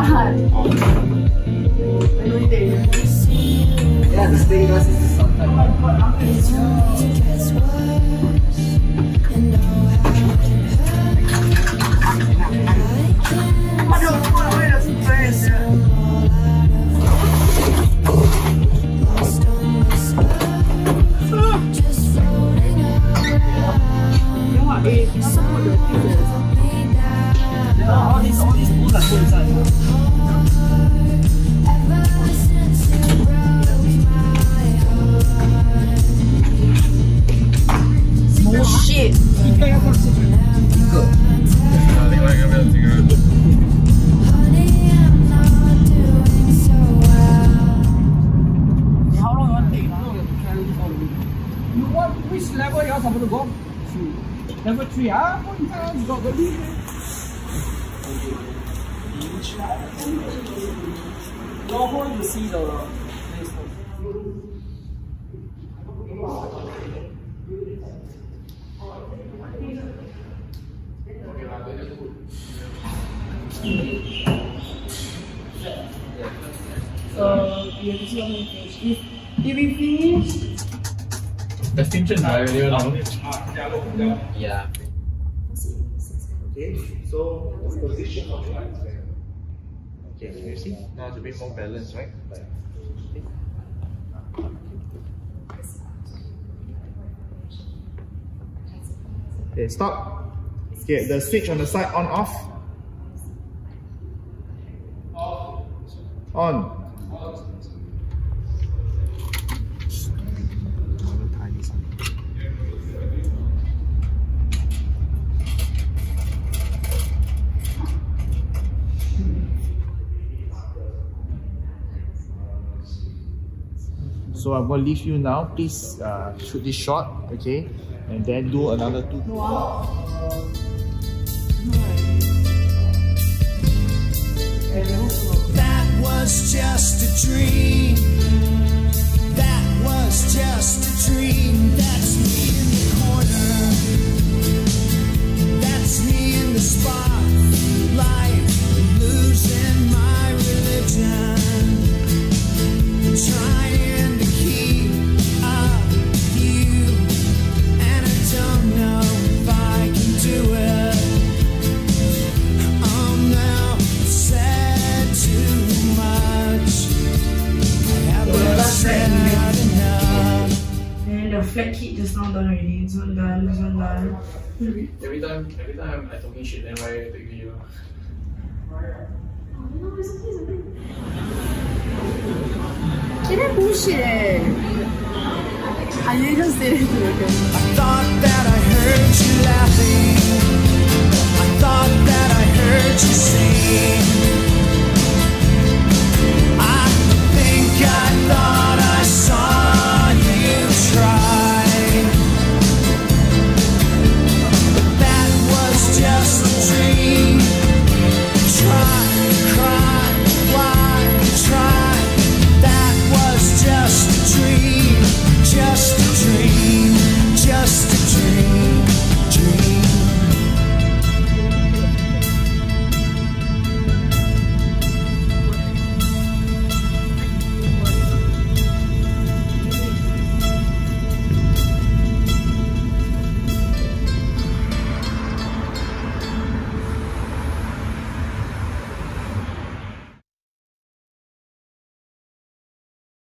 tahan. Yeah, the steak does is sometimes. All these foods are put inside. Oh shit! 一个要放进去，一个。另外一个没有这个。你 how long you want to take? You want which level you are supposed to go? Level 3 ah? You got the lead. Go home to see the place. So we have to see how many finish. If we finish, Extinction Yeah. Okay, so what's the position of the lights? Okay, you see? Now it's a bit more balanced, right? Okay, stop. Okay, the switch on the side on off. On. So I'm going to leave you now. Please shoot this shot, okay? And then do another 2. That was just a dream. That was just a dream. That's me in the corner. That's me in the spotlight, losing my religion, trying to keep up with you, and I don't know if I can do it. I'm now said too much. I haven't said enough. then the flat kit just now done already. This one done, this one done. Every time I talking shit, then why take video? No, it's okay, it's okay. That bullshit eh. I didn't just say it to the camera. I thought that I heard you laughing. I thought that I heard you sing.